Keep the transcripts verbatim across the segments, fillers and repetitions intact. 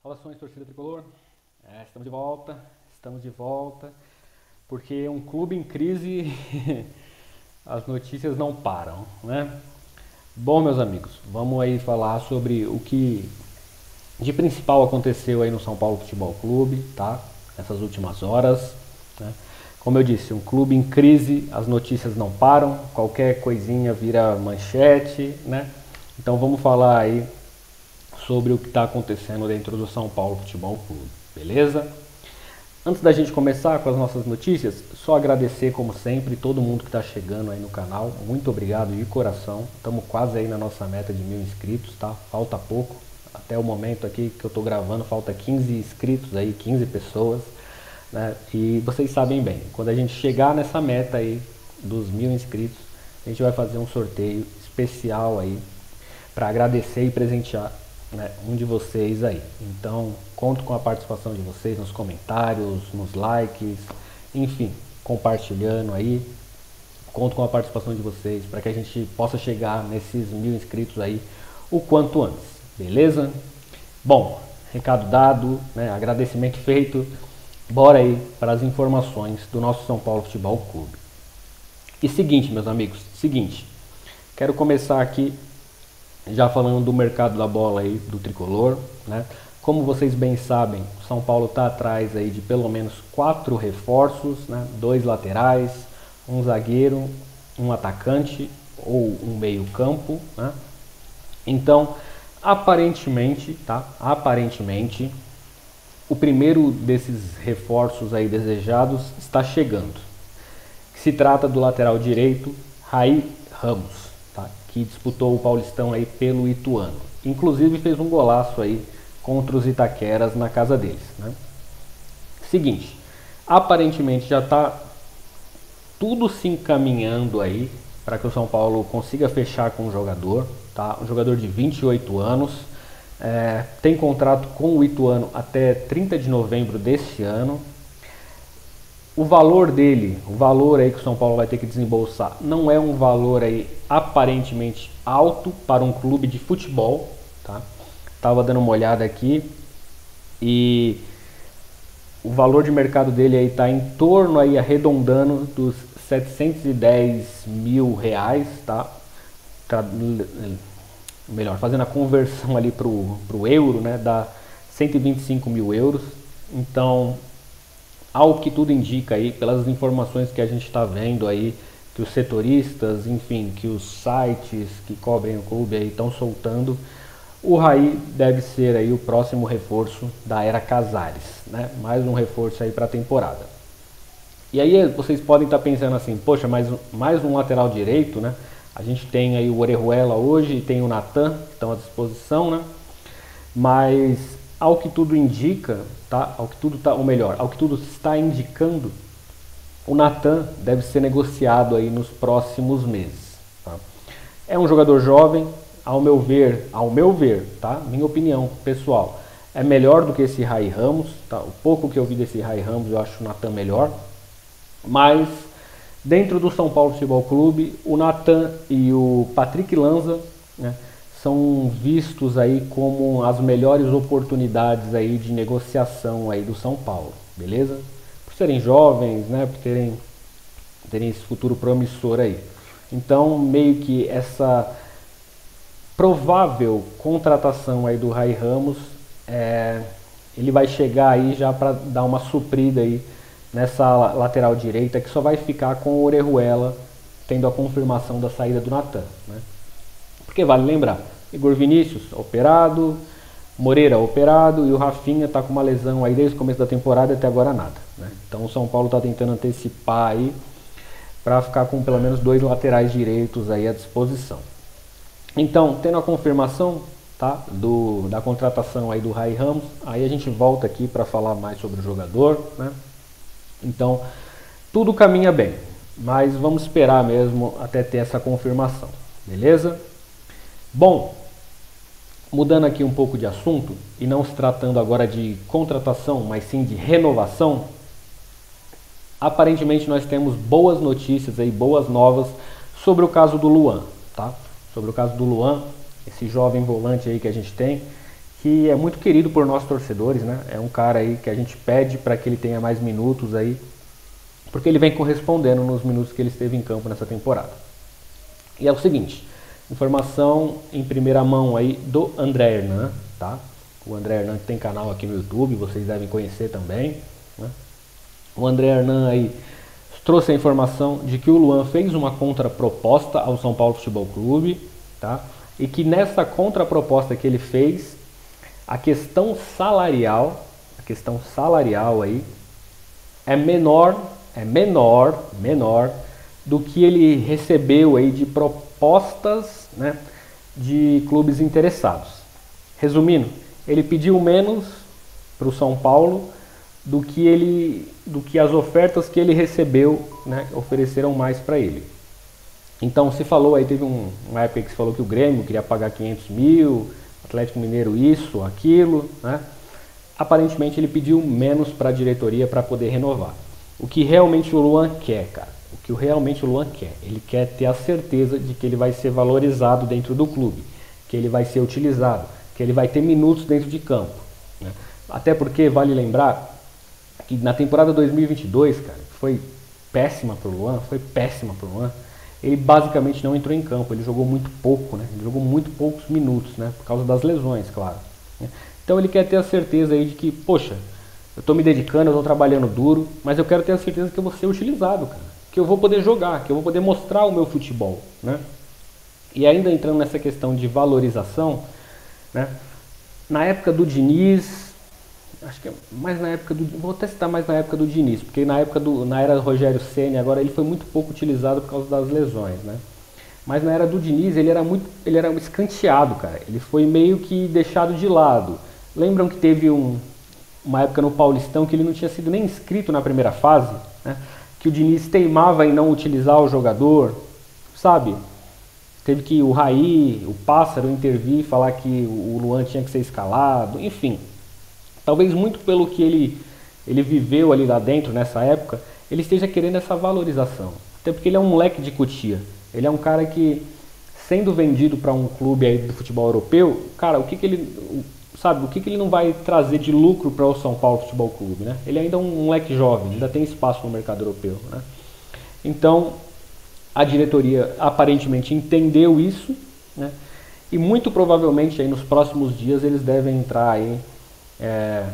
Saudações, torcida tricolor. É, estamos de volta, estamos de volta, porque um clube em crise, as notícias não param, né? Bom, meus amigos, vamos aí falar sobre o que de principal aconteceu aí no São Paulo Futebol Clube, tá? Nessas últimas horas, né? Como eu disse, um clube em crise, as notícias não param, qualquer coisinha vira manchete, né? Então vamos falar aí sobre o que está acontecendo dentro do São Paulo Futebol Clube, beleza? Antes da gente começar com as nossas notícias, só agradecer como sempre todo mundo que está chegando aí no canal, muito obrigado de coração, estamos quase aí na nossa meta de mil inscritos, tá? Falta pouco, até o momento aqui que eu estou gravando, falta quinze inscritos aí, quinze pessoas, né? E vocês sabem bem, quando a gente chegar nessa meta aí dos mil inscritos, a gente vai fazer um sorteio especial aí para agradecer e presentear, né, um de vocês aí. Então, conto com a participação de vocês nos comentários, nos likes, enfim, compartilhando aí. Conto com a participação de vocês para que a gente possa chegar nesses mil inscritos aí o quanto antes, beleza? Bom, recado dado, né, agradecimento feito. Bora aí para as informações do nosso São Paulo Futebol Clube. E seguinte, meus amigos, seguinte, quero começar aqui já falando do mercado da bola aí do tricolor, né? Como vocês bem sabem, o São Paulo está atrás aí de pelo menos quatro reforços, né? Dois laterais, um zagueiro, um atacante ou um meio-campo, né? Então, aparentemente, tá? Aparentemente, o primeiro desses reforços aí desejados está chegando. Se trata do lateral direito, Rai Ramos, tá? Que disputou o Paulistão aí pelo Ituano. Inclusive fez um golaço aí contra os Itaqueras na casa deles, né? Seguinte, aparentemente já está tudo se encaminhando aí para que o São Paulo consiga fechar com o jogador, tá? Um jogador de vinte e oito anos, é, tem contrato com o Ituano até trinta de novembro deste ano. O valor dele, o valor aí que o São Paulo vai ter que desembolsar, não é um valor aí aparentemente alto para um clube de futebol, tá? Tava dando uma olhada aqui e o valor de mercado dele aí tá em torno aí arredondando dos setecentos e dez mil reais, tá? Tá melhor, fazendo a conversão ali pro, pro euro, né? Dá cento e vinte e cinco mil euros. Então, ao que tudo indica aí, pelas informações que a gente está vendo aí, que os setoristas, enfim, que os sites que cobrem o clube aí estão soltando, o Rai deve ser aí o próximo reforço da era Casares, né? Mais um reforço aí para a temporada. E aí vocês podem estar tá pensando assim, poxa, mais, mais um lateral direito, né? A gente tem aí o Orejuela hoje e tem o Natan, que estão à disposição, né? Mas ao que tudo indica, tá? Ao que tudo tá, ou melhor, ao que tudo está indicando, o Natan deve ser negociado aí nos próximos meses, tá? É um jogador jovem, ao meu ver, ao meu ver, tá? Minha opinião pessoal, é melhor do que esse Rai Ramos, tá? O pouco que eu vi desse Rai Ramos, eu acho o Natan melhor. Mas dentro do São Paulo Futebol Clube, o Natan e o Patrick Lanza, né, são vistos aí como as melhores oportunidades aí de negociação aí do São Paulo, beleza? Por serem jovens, né, por terem, terem esse futuro promissor aí. Então, meio que essa provável contratação aí do Rai Ramos, é, ele vai chegar aí já para dar uma suprida aí nessa lateral direita, que só vai ficar com o Orejuela tendo a confirmação da saída do Natan, né? Porque vale lembrar, Igor Vinícius operado, Moreira operado e o Rafinha está com uma lesão aí desde o começo da temporada e até agora nada, né? Então o São Paulo está tentando antecipar aí para ficar com pelo menos dois laterais direitos aí à disposição. Então, tendo a confirmação, tá, do, da contratação aí do Rai Ramos, aí a gente volta aqui para falar mais sobre o jogador, né? Então, tudo caminha bem, mas vamos esperar mesmo até ter essa confirmação, beleza? Bom, mudando aqui um pouco de assunto, e não se tratando agora de contratação, mas sim de renovação, aparentemente nós temos boas notícias aí, boas novas sobre o caso do Luan, tá? Sobre o caso do Luan, esse jovem volante aí que a gente tem, que é muito querido por nós torcedores, né? É um cara aí que a gente pede para que ele tenha mais minutos aí, porque ele vem correspondendo nos minutos que ele esteve em campo nessa temporada. E é o seguinte, informação em primeira mão aí do André Hernan, tá? O André Hernan tem canal aqui no YouTube, vocês devem conhecer também, né? O André Hernan aí trouxe a informação de que o Luan fez uma contraproposta ao São Paulo Futebol Clube, tá? E que nessa contraproposta que ele fez, a questão salarial, a questão salarial aí é menor, é menor, menor do que ele recebeu aí de propostas, né, de clubes interessados. Resumindo, ele pediu menos para o São Paulo do que ele, do que as ofertas que ele recebeu, né, ofereceram mais para ele. Então se falou aí, teve um, uma época que se falou que o Grêmio queria pagar quinhentos mil, Atlético Mineiro isso, aquilo, né? Aparentemente ele pediu menos para a diretoria para poder renovar. O que realmente o Luan quer, cara, o que realmente o Luan quer, ele quer ter a certeza de que ele vai ser valorizado dentro do clube, que ele vai ser utilizado, que ele vai ter minutos dentro de campo, né? Até porque vale lembrar que na temporada dois mil e vinte e dois, cara, foi péssima para o Luan, foi péssima para o Luan. Ele basicamente não entrou em campo, ele jogou muito pouco, né? Ele jogou muito poucos minutos, né? Por causa das lesões, claro. Então ele quer ter a certeza aí de que, poxa, eu estou me dedicando, eu estou trabalhando duro, mas eu quero ter a certeza que eu vou ser utilizado, cara. Que eu vou poder jogar, que eu vou poder mostrar o meu futebol, né? E ainda entrando nessa questão de valorização, né? Na época do Diniz, acho que é mais na época do, vou até citar mais na época do Diniz, porque na época do, na era do Rogério Ceni, agora ele foi muito pouco utilizado por causa das lesões, né? Mas na era do Diniz ele era muito, ele era escanteado, cara. Ele foi meio que deixado de lado. Lembram que teve um, uma época no Paulistão que ele não tinha sido nem inscrito na primeira fase, né? Que o Diniz teimava em não utilizar o jogador, sabe? Teve que o Raí, o Pássaro intervir, falar que o Luan tinha que ser escalado, enfim. Talvez muito pelo que ele, ele viveu ali lá dentro nessa época, ele esteja querendo essa valorização. Até porque ele é um moleque de Cotia. Ele é um cara que, sendo vendido para um clube aí do futebol europeu, cara, o que, que ele, sabe, o que, que ele não vai trazer de lucro para o São Paulo Futebol Clube, né? Ele ainda é um moleque jovem, ainda tem espaço no mercado europeu, né? Então, a diretoria aparentemente entendeu isso, né? E muito provavelmente aí nos próximos dias eles devem entrar aí É,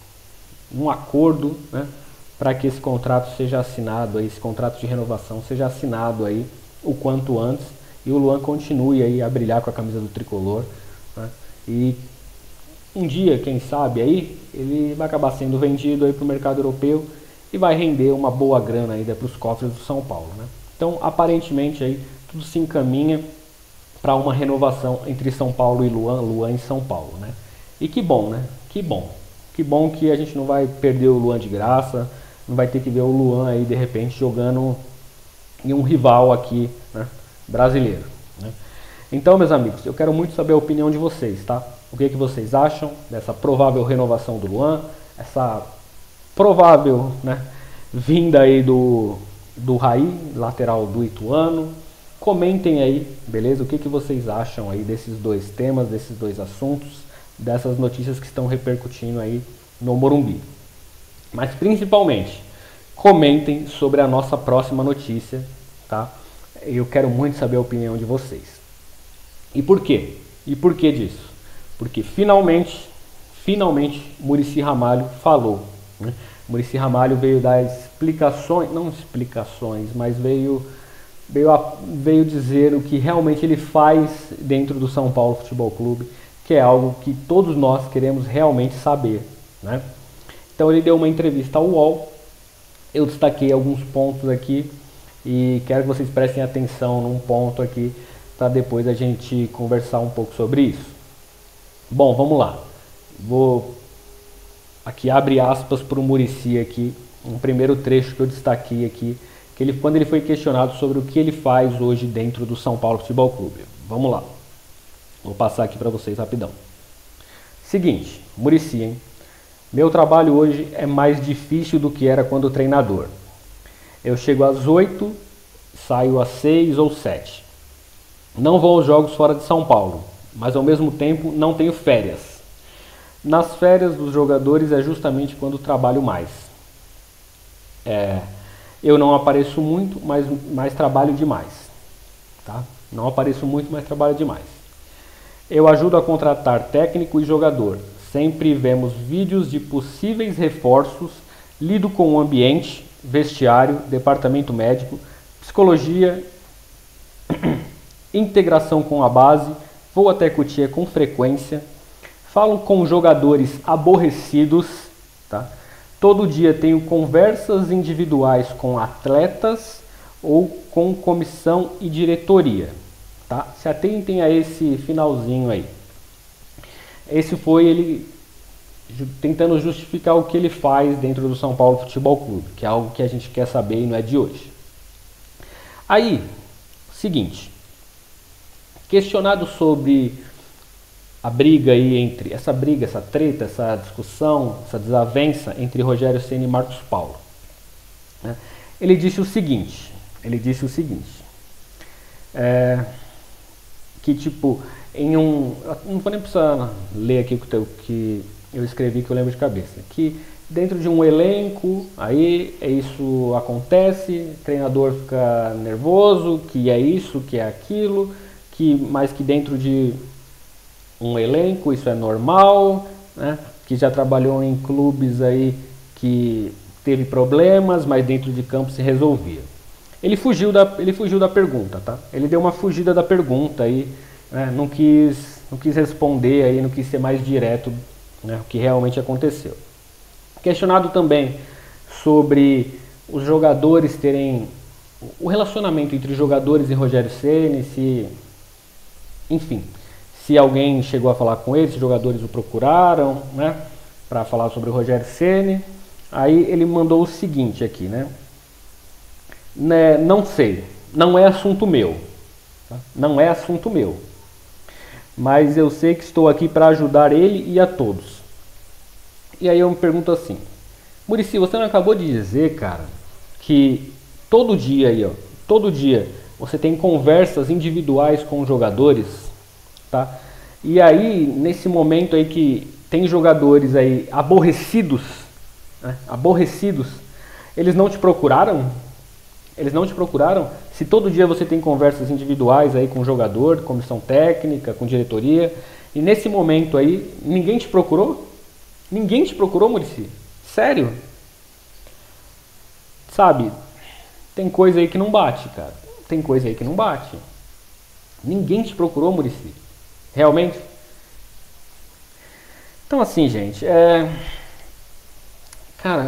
um acordo, né, para que esse contrato seja assinado, aí, esse contrato de renovação seja assinado aí o quanto antes e o Luan continue aí a brilhar com a camisa do tricolor, né, e um dia, quem sabe, aí ele vai acabar sendo vendido para o mercado europeu e vai render uma boa grana para os cofres do São Paulo, né? Então, aparentemente, aí, tudo se encaminha para uma renovação entre São Paulo e Luan, Luan e São Paulo, né? E que bom, né? Que bom. Que bom que a gente não vai perder o Luan de graça, não vai ter que ver o Luan aí, de repente, jogando em um rival aqui, né, brasileiro, né? Então, meus amigos, eu quero muito saber a opinião de vocês, tá? O que, que vocês acham dessa provável renovação do Luan, essa provável, né, vinda aí do, do Raí, lateral do Ituano. Comentem aí, beleza? O que, que vocês acham aí desses dois temas, desses dois assuntos, dessas notícias que estão repercutindo aí no Morumbi. Mas principalmente, comentem sobre a nossa próxima notícia, tá? Eu quero muito saber a opinião de vocês. E por quê? E por que disso? Porque finalmente, finalmente, Muricy Ramalho falou, né? Muricy Ramalho veio dar explicações, não explicações, mas veio, veio, a, veio dizer o que realmente ele faz dentro do São Paulo Futebol Clube, que é algo que todos nós queremos realmente saber, né? Então ele deu uma entrevista ao U O L, eu destaquei alguns pontos aqui e quero que vocês prestem atenção num ponto aqui para depois a gente conversar um pouco sobre isso. Bom, vamos lá. Vou aqui abre aspas para o Muricy aqui, um primeiro trecho que eu destaquei aqui, que ele, quando ele foi questionado sobre o que ele faz hoje dentro do São Paulo Futebol Clube. Vamos lá. Vou passar aqui para vocês rapidão. Seguinte, Muricy, hein? Meu trabalho hoje é mais difícil do que era quando treinador. Eu chego às oito, saio às seis ou sete. Não vou aos jogos fora de São Paulo, mas ao mesmo tempo não tenho férias. Nas férias dos jogadores é justamente quando trabalho mais. É, eu não apareço muito, mas, mas trabalho demais. Tá? Não apareço muito, mas trabalho demais. Eu ajudo a contratar técnico e jogador. Sempre vemos vídeos de possíveis reforços, lido com o ambiente, vestiário, departamento médico, psicologia, integração com a base, vou até Cotia com frequência, falo com jogadores aborrecidos, tá? Todo dia tenho conversas individuais com atletas ou com comissão e diretoria. Tá? Se atentem a esse finalzinho aí. Esse foi ele tentando justificar o que ele faz dentro do São Paulo Futebol Clube, que é algo que a gente quer saber e não é de hoje. Aí, seguinte, questionado sobre a briga aí entre, essa briga, essa treta, essa discussão, essa desavença entre Rogério Ceni e Marcos Paulo, né? Ele disse o seguinte, ele disse o seguinte, é, que tipo, em um, não vou nem precisar ler aqui o que eu escrevi que eu lembro de cabeça, que dentro de um elenco, aí isso acontece, o treinador fica nervoso, que é isso, que é aquilo, que, mas que dentro de um elenco isso é normal, né? Que já trabalhou em clubes aí que teve problemas, mas dentro de campo se resolvia. Ele fugiu da, ele fugiu da pergunta, tá? Ele deu uma fugida da pergunta aí, né? Não quis, não quis responder aí, não quis ser mais direto, né? O que realmente aconteceu. Questionado também sobre os jogadores terem o relacionamento entre jogadores e Rogério Ceni, se, enfim, se alguém chegou a falar com ele, se os jogadores o procuraram, né, para falar sobre o Rogério Ceni. Aí ele mandou o seguinte aqui, né? né não sei, não é assunto meu, tá? Não é assunto meu, mas eu sei que estou aqui para ajudar ele e a todos. E aí eu me pergunto assim, Muricy, você não acabou de dizer, cara, que todo dia aí, ó, todo dia você tem conversas individuais com os jogadores, tá? E aí, nesse momento aí que tem jogadores aí aborrecidos, né, aborrecidos, eles não te procuraram? Eles não te procuraram? Se todo dia você tem conversas individuais aí com o jogador, comissão técnica, com diretoria, e nesse momento aí, ninguém te procurou? Ninguém te procurou, Muricy? Sério? Sabe, tem coisa aí que não bate, cara. Tem coisa aí que não bate. Ninguém te procurou, Muricy? Realmente? Então assim, gente, é... Cara,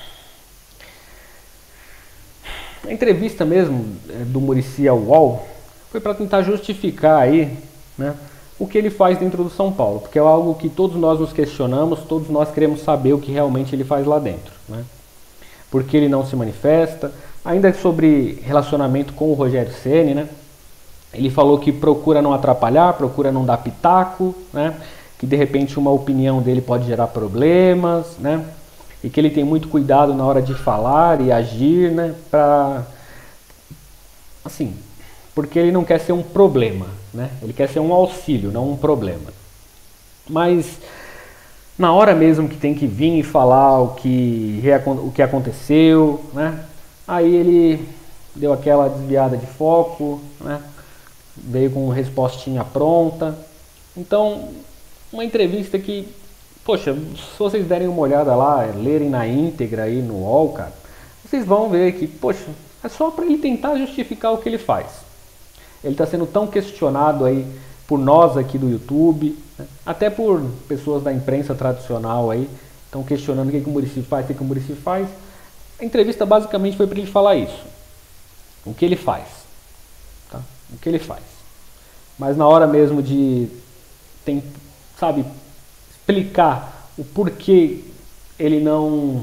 a entrevista mesmo do Muricy ao U O L foi para tentar justificar aí, né, o que ele faz dentro do São Paulo, porque é algo que todos nós nos questionamos, todos nós queremos saber o que realmente ele faz lá dentro, né? Porque ele não se manifesta. Ainda sobre relacionamento com o Rogério Ceni, né? Ele falou que procura não atrapalhar, procura não dar pitaco, né? Que de repente uma opinião dele pode gerar problemas, né? E que ele tem muito cuidado na hora de falar e agir, né? Pra... Assim, porque ele não quer ser um problema, né? Ele quer ser um auxílio, não um problema. Mas na hora mesmo que tem que vir e falar o que, o que aconteceu, né? Aí ele deu aquela desviada de foco, né? Veio com respostinha pronta. Então, uma entrevista que, poxa, se vocês derem uma olhada lá, lerem na íntegra aí no U O L, cara, vocês vão ver que, poxa, é só para ele tentar justificar o que ele faz. Ele está sendo tão questionado aí por nós aqui do YouTube, né? Até por pessoas da imprensa tradicional aí, estão questionando o que, que o Muricy faz, o que, que o Muricy faz. A entrevista basicamente foi para ele falar isso. O que ele faz. Tá? O que ele faz. Mas na hora mesmo de, tem, sabe, explicar o porquê ele não...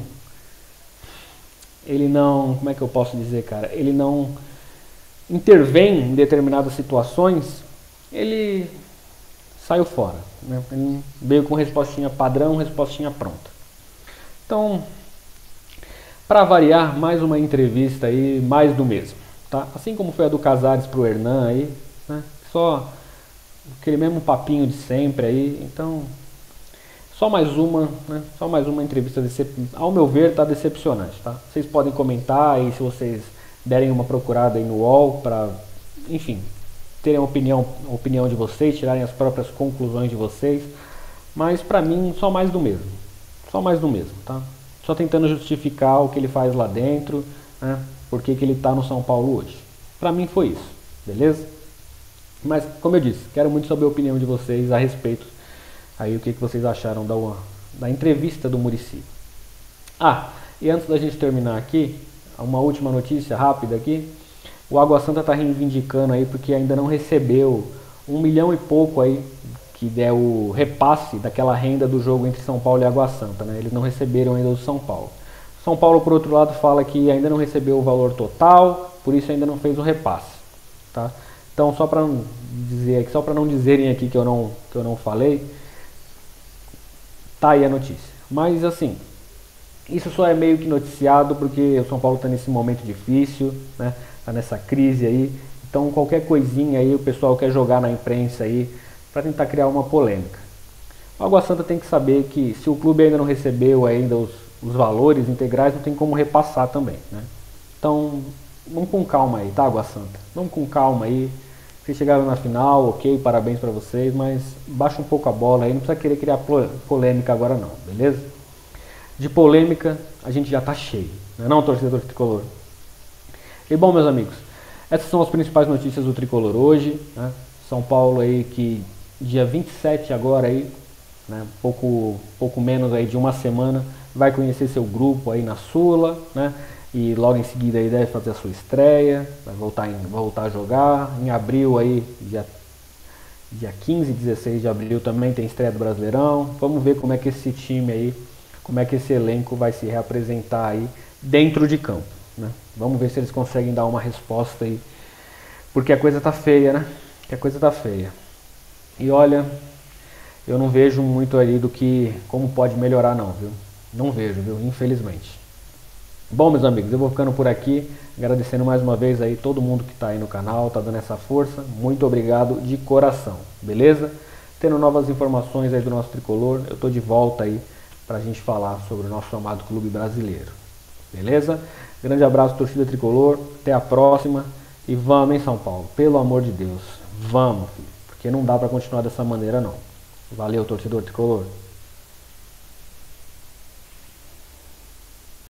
Ele não... Como é que eu posso dizer, cara? Ele não intervém em determinadas situações, ele saiu fora, né? Ele veio com respostinha padrão, respostinha pronta. Então, para variar, mais uma entrevista aí, mais do mesmo, tá? Assim como foi a do Casares pro Hernan aí, né? Só aquele mesmo papinho de sempre aí. Então, Só mais uma, né? Só mais uma entrevista, decep... ao meu ver, está decepcionante, tá? Vocês podem comentar aí se vocês derem uma procurada aí no U O L para, enfim, terem a opinião, a opinião de vocês, tirarem as próprias conclusões de vocês. Mas para mim, só mais do mesmo. Só mais do mesmo, tá? Só tentando justificar o que ele faz lá dentro, né? Por que que ele está no São Paulo hoje. Para mim foi isso, beleza? Mas, como eu disse, quero muito saber a opinião de vocês a respeito. Aí o que, que vocês acharam da, da entrevista do Muricy. Ah, e antes da gente terminar aqui, uma última notícia rápida aqui. O Água Santa está reivindicando aí porque ainda não recebeu um milhão e pouco aí, que é o repasse daquela renda do jogo entre São Paulo e Água Santa, né? Eles não receberam ainda do São Paulo. São Paulo, por outro lado, fala que ainda não recebeu o valor total, por isso ainda não fez o repasse, tá? Então, só para dizer, só para não dizerem aqui que eu não, que eu não falei, tá aí a notícia. Mas assim, isso só é meio que noticiado porque o São Paulo está nesse momento difícil, né? Tá nessa crise aí. Então qualquer coisinha aí o pessoal quer jogar na imprensa aí para tentar criar uma polêmica. O Água Santa tem que saber que se o clube ainda não recebeu ainda os, os valores integrais, não tem como repassar também, né? Então vamos com calma aí, tá, Água Santa? Vamos com calma aí. Vocês chegaram na final, ok, parabéns para vocês, mas baixa um pouco a bola aí, não precisa querer criar polêmica agora não, beleza? De polêmica a gente já tá cheio, não é não, torcedor tricolor? E bom, meus amigos, essas são as principais notícias do tricolor hoje, né? São Paulo aí que dia vinte e sete agora aí, né? pouco, pouco menos aí de uma semana, vai conhecer seu grupo aí na Sula, né? E logo em seguida aí deve fazer a sua estreia, vai voltar, em, voltar a jogar. Em abril aí, dia, dia quinze e dezesseis de abril também tem estreia do Brasileirão. Vamos ver como é que esse time aí, como é que esse elenco vai se reapresentar aí dentro de campo, né? Vamos ver se eles conseguem dar uma resposta aí, porque a coisa tá feia, né? Que a coisa tá feia. E olha, eu não vejo muito ali do que, como pode melhorar não, viu? Não vejo, viu? Infelizmente. Bom, meus amigos, eu vou ficando por aqui, agradecendo mais uma vez aí todo mundo que está aí no canal, tá dando essa força, muito obrigado de coração, beleza? Tendo novas informações aí do nosso tricolor, eu tô de volta aí pra gente falar sobre o nosso amado clube brasileiro, beleza? Grande abraço, torcida tricolor, até a próxima e vamos, hein, São Paulo, pelo amor de Deus, vamos, filho, porque não dá pra continuar dessa maneira não. Valeu, torcedor tricolor.